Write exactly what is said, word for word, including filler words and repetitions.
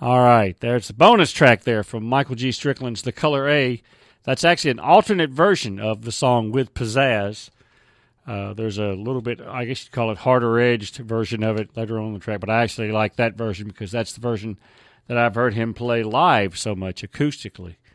All right, there's the bonus track there from Michael G. Strickland's The Color A. That's actually an alternate version of the song With Pazazz. Uh, there's a little bit, I guess you'd call it harder-edged version of it later on in the track, but I actually like that version because that's the version that I've heard him play live so much acoustically.